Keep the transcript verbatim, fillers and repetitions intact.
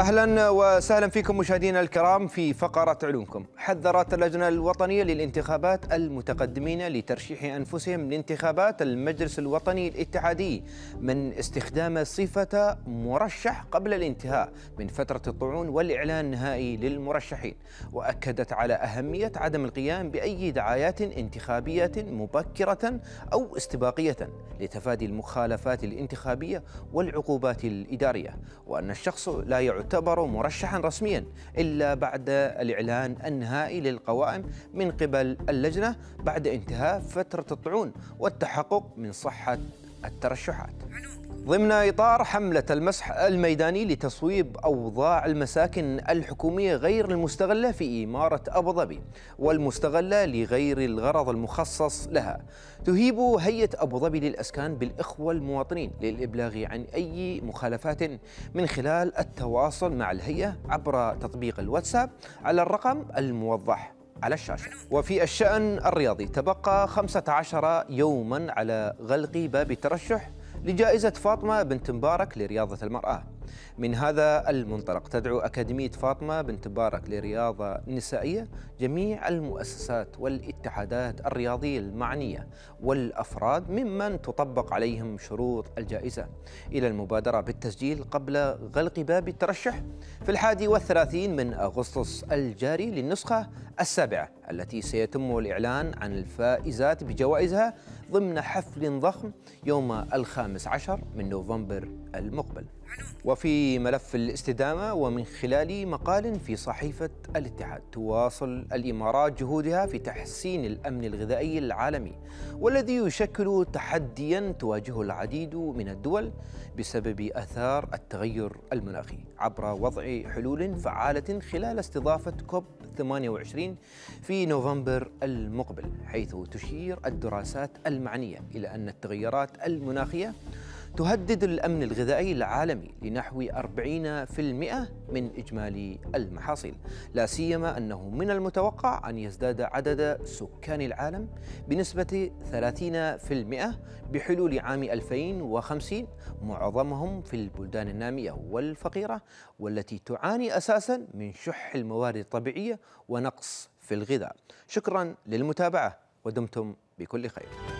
أهلا وسهلا فيكم مشاهدينا الكرام في فقرة علومكم. حذرت اللجنة الوطنية للانتخابات المتقدمين لترشيح أنفسهم لانتخابات المجلس الوطني الاتحادي من استخدام صفة مرشح قبل الانتهاء من فترة الطعون والإعلان النهائي للمرشحين، وأكدت على أهمية عدم القيام بأي دعايات انتخابية مبكرة أو استباقية لتفادي المخالفات الانتخابية والعقوبات الإدارية، وأن الشخص لا يعتبر مرشحا رسميا إلا بعد الإعلان النهائي للقوائم من قبل اللجنة بعد انتهاء فترة الطعون والتحقق من صحة الترشحات. ضمن إطار حملة المسح الميداني لتصويب أوضاع المساكن الحكومية غير المستغلة في إمارة أبو ظبي والمستغلة لغير الغرض المخصص لها، تهيب هيئة أبو ظبي للأسكان بالإخوة المواطنين للإبلاغ عن أي مخالفات من خلال التواصل مع الهيئة عبر تطبيق الواتساب على الرقم الموضح على الشاشة. وفي الشأن الرياضي، تبقى خمسة عشر يوما على غلق باب الترشح لجائزة فاطمة بنت مبارك لرياضة المرأة. من هذا المنطلق تدعو أكاديمية فاطمة بنت مبارك لرياضة النسائية جميع المؤسسات والاتحادات الرياضية المعنية والأفراد ممن تطبق عليهم شروط الجائزة إلى المبادرة بالتسجيل قبل غلق باب الترشح في الحادي والثلاثين من أغسطس الجاري للنسخة السابعة، التي سيتم الإعلان عن الفائزات بجوائزها ضمن حفل ضخم يوم الخامس عشر من نوفمبر المقبل. وفي ملف الاستدامة، ومن خلال مقال في صحيفة الاتحاد، تواصل الإمارات جهودها في تحسين الأمن الغذائي العالمي، والذي يشكل تحدياً تواجهه العديد من الدول بسبب آثار التغير المناخي عبر وضع حلول فعالة خلال استضافة كوب ثمانية وعشرين في نوفمبر المقبل، حيث تشير الدراسات المعنية إلى أن التغيرات المناخية تهدد الأمن الغذائي العالمي لنحو أربعين بالمئة من إجمالي المحاصيل، لا سيما أنه من المتوقع أن يزداد عدد سكان العالم بنسبة ثلاثين بالمئة بحلول عام ألفين وخمسين، معظمهم في البلدان النامية والفقيرة والتي تعاني أساساً من شح الموارد الطبيعية ونقص في الغذاء. شكراً للمتابعة ودمتم بكل خير.